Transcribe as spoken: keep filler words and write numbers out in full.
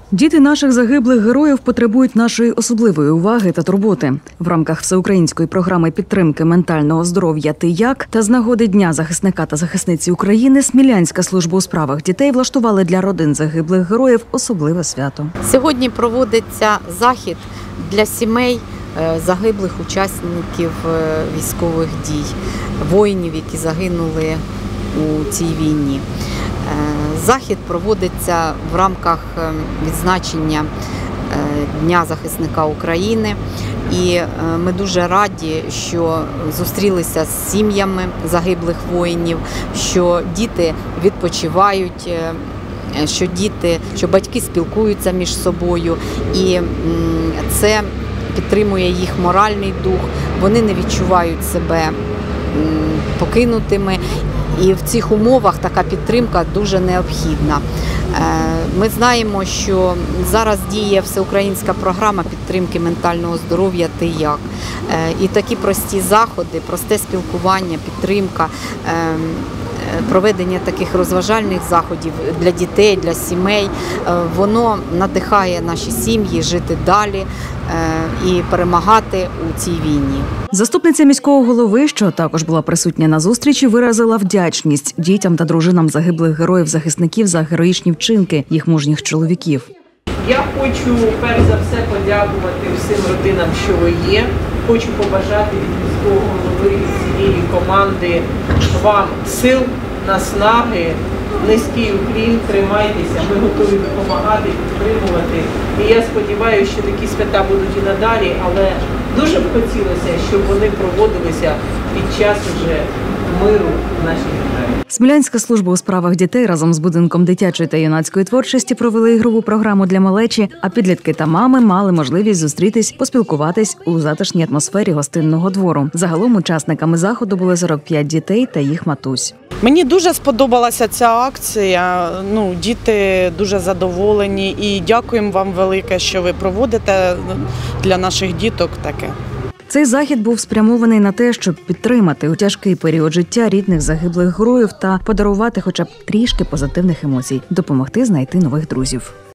Діти наших загиблих героїв потребують нашої особливої уваги та турботи. В рамках всеукраїнської програми підтримки ментального здоров'я «Ти як» та з нагоди Дня захисника та захисниці України Смілянська служба у справах дітей влаштували для родин загиблих героїв особливе свято. Сьогодні проводиться захід для сімей загиблих учасників військових дій, воїнів, які загинули у цій війні. Захід проводиться в рамках відзначення Дня захисника України. І ми дуже раді, що зустрілися з сім'ями загиблих воїнів, що діти відпочивають, що діти, що батьки спілкуються між собою. І це підтримує їх моральний дух, вони не відчувають себе покинутими. І в цих умовах така підтримка дуже необхідна. Ми знаємо, що зараз діє всеукраїнська програма підтримки ментального здоров'я «Ти як». І такі прості заходи, просте спілкування, підтримка, проведення таких розважальних заходів для дітей, для сімей, воно надихає наші сім'ї жити далі і перемагати у цій війні. Заступниця міського голови, що також була присутня на зустрічі, виразила вдячність дітям та дружинам загиблих героїв-захисників за героїчні вчинки їх мужніх чоловіків. Я хочу перш за все подякувати всім родинам, що ви є. Хочу побажати від міського голови, від цієї команди вам сил, наснаги, низький уклін, тримайтеся, ми готові допомагати, підтримувати. І я сподіваюся, що такі свята будуть і надалі, але дуже б хотілося, щоб вони проводилися під час уже миру в нашій державі. Смілянська служба у справах дітей разом з будинком дитячої та юнацької творчості провели ігрову програму для малечі, а підлітки та мами мали можливість зустрітись, поспілкуватись у затишній атмосфері гостинного двору. Загалом учасниками заходу були сорок п'ять дітей та їх матусь. Мені дуже сподобалася ця акція, ну, діти дуже задоволені і дякуємо вам велике, що ви проводите для наших діток таке. Цей захід був спрямований на те, щоб підтримати у тяжкий період життя рідних загиблих героїв та подарувати хоча б трішки позитивних емоцій, допомогти знайти нових друзів.